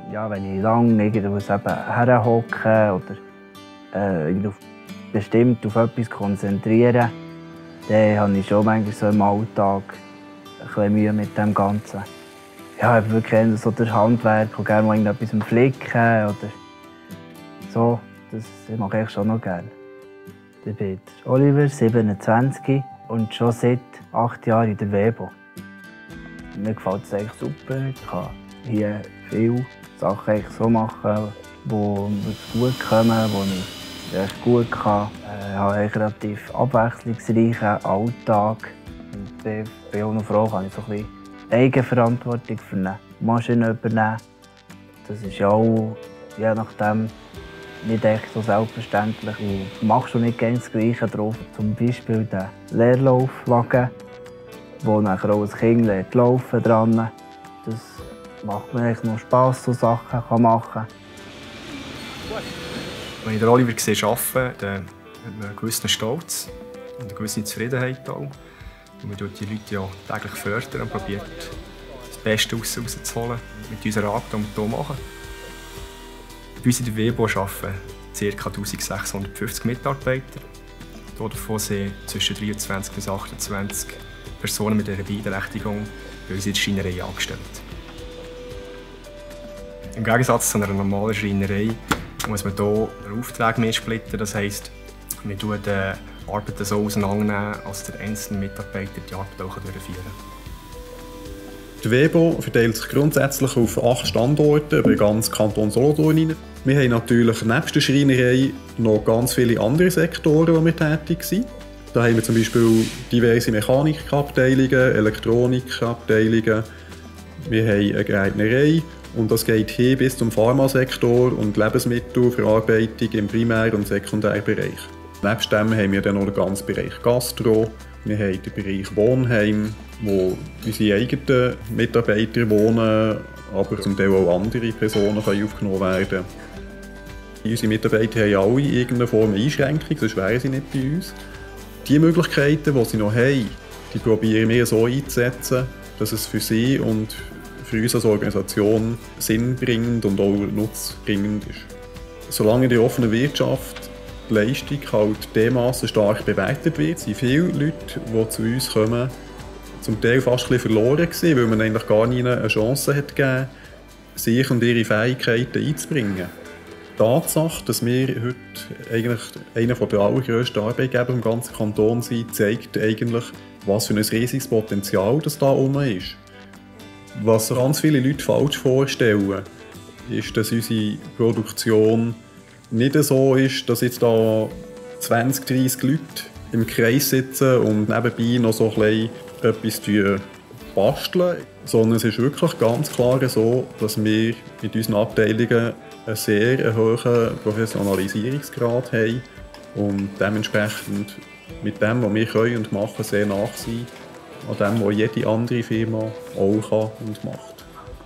Ja, wenn ich lange irgendwo herhocken oder bestimmt auf etwas konzentrieren, dann habe ich schon manchmal so im Alltag ein bisschen Mühe mit dem Ganzen. Ja, ich habe wirklich so das Handwerk und gerne mal irgendetwas flicken oder so. Das mache ich schon noch gerne. Ich bin Oliver, 27 und schon seit 8 Jahren in der Webo. Mir gefällt es eigentlich super. Ich kann hier viele Sachen so machen, die mir gut kommen, die ich echt gut kann. Ich habe einen relativ abwechslungsreichen Alltag. Und bei einer Frau kann ich so ein bisschen Eigenverantwortung für eine Maschine übernehmen. Das ist ja auch, je nachdem, nicht echt so selbstverständlich. Du machst schon nicht ganz das Gleiche drauf. Zum Beispiel den Leerlaufwagen, wo nachher auch ein Kind lernt laufen dran. Das macht mir echt noch Spass, so Sachen machen kann. Wenn ich den Oliver arbeiten sehe, dann hat man einen gewissen Stolz und eine gewisse Zufriedenheit auch. Und man fördert die Leute ja täglich fördern und probiert, das Beste rauszuholen mit unserer Art, die wir hier machen. Bei uns in der Webo arbeiten ca. 1650 Mitarbeiter. Davon sind zwischen 23 bis 28 Personen mit einer Beeinträchtigung bei uns in der Schreinerei angestellt. Im Gegensatz zu einer normalen Schreinerei muss man hier den Auftrag mehr splitten. Das heisst, wir nehmen die Arbeiten so auseinander, als der einzelne Mitarbeiter die Arbeit auch durchführen kann. Die Webo verteilt sich grundsätzlich auf 8 Standorte über den ganzen Kanton Solothurn. Wir haben natürlich neben der Schreinerei noch ganz viele andere Sektoren, wo wir tätig sind. Da haben wir zum Beispiel diverse Mechanikabteilungen, Elektronikabteilungen. Wir haben eine Gärtnerei und das geht hin bis zum Pharmasektor und Lebensmittelverarbeitung im Primär- und Sekundärbereich. Nebst dem haben wir dann noch den ganzen Bereich Gastro. Wir haben den Bereich Wohnheim, wo unsere eigenen Mitarbeiter wohnen, aber zum Teil auch andere Personen aufgenommen werden können. Unsere Mitarbeiter haben alle irgendeine Form von Einschränkung, sonst wären sie nicht bei uns. Die Möglichkeiten, die sie noch haben, die probieren wir so einzusetzen, dass es für sie und für uns als Organisation sinnbringend und auch nutzbringend ist. Solange in der offenen Wirtschaft die Leistung halt dermassen stark bewertet wird, sind viele Leute, die zu uns kommen, zum Teil fast ein bisschen verloren gewesen, weil man eigentlich gar nie eine Chance hat gegeben, sich und ihre Fähigkeiten einzubringen. Die Tatsache, dass wir heute eigentlich einer der allergrössten Arbeitgeber im ganzen Kanton sind, zeigt eigentlich, was für ein riesiges Potenzial das da oben ist. Was ganz viele Leute falsch vorstellen, ist, dass unsere Produktion nicht so ist, dass jetzt da 20, 30 Leute im Kreis sitzen und nebenbei noch so ein bisschen etwas basteln, sondern es ist wirklich ganz klar so, dass wir mit unseren Abteilungen einen sehr hohen Professionalisierungsgrad haben und dementsprechend mit dem, was wir können und machen, sehr nah sind an dem, was jede andere Firma auch kann und macht.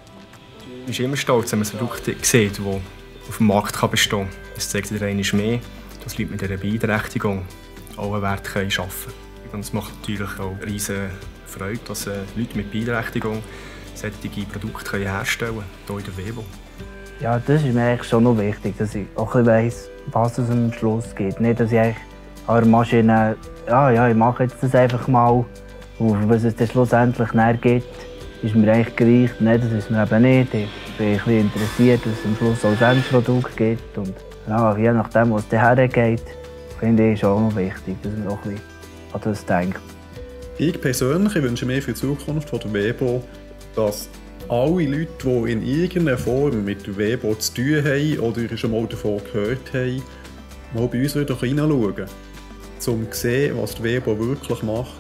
Man ist immer stolz, wenn man ein Produkt sieht, das auf dem Markt bestehen kann. Es zeigt wieder einmal mehr, dass Leute mit einer Beeinträchtigung auch einen Wert schaffen können. Und es macht natürlich auch riesige Freude, dass Leute mit Beeinträchtigung solche Produkte herstellen können, hier in der Webo. Ja, das ist mir eigentlich schon noch wichtig, dass ich auch ein bisschen weiss, was es am Schluss gibt. Nicht, dass ich an der Maschine, ich mache jetzt das einfach mal. Und was es dann schlussendlich gibt, ist mir eigentlich gleich. Nein, das ist mir eben nicht. Ich bin ein bisschen interessiert, was es am Schluss als Endprodukt gibt. Und ja, je nachdem, was es hergeht, finde ich schon noch wichtig, dass man auch ein bisschen an das denkt. Ich persönlich wünsche mir für die Zukunft von der Webo, dass alle Leute, die in irgendeiner Form mit der Webo zu tun haben oder schon mal davon gehört haben, mal bei uns hineinschauen, um zu sehen, was die Webo wirklich macht.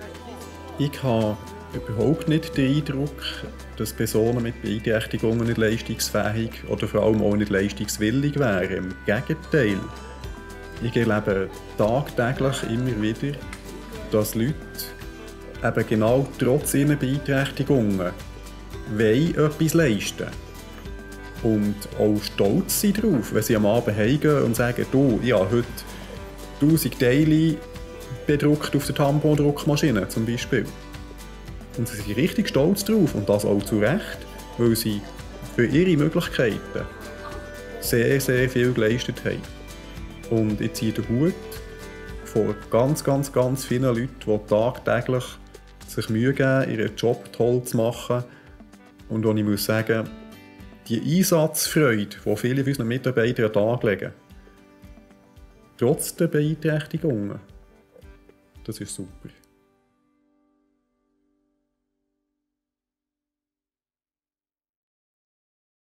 Ich habe überhaupt nicht den Eindruck, dass Personen mit Beeinträchtigungen nicht leistungsfähig oder vor allem auch nicht leistungswillig wären. Im Gegenteil. Ich erlebe tagtäglich immer wieder, dass Leute eben genau trotz ihrer Beeinträchtigungen etwas leisten und auch stolz sind darauf, wenn sie am Abend heimgehen und sagen, du, ich habe heute 1000 Teile bedruckt auf der Tampondruckmaschine zum Beispiel. Und sie sind richtig stolz darauf und das auch zu Recht, weil sie für ihre Möglichkeiten sehr, sehr viel geleistet haben. Und ich ziehe den Hut vor ganz, ganz, ganz vielen Leuten, die tagtäglich sich Mühe geben, ihren Job toll zu machen. Und wo ich muss sagen, die Einsatzfreude, die viele von unseren Mitarbeitern an den Tag legen, trotz der Beeinträchtigungen, das ist super.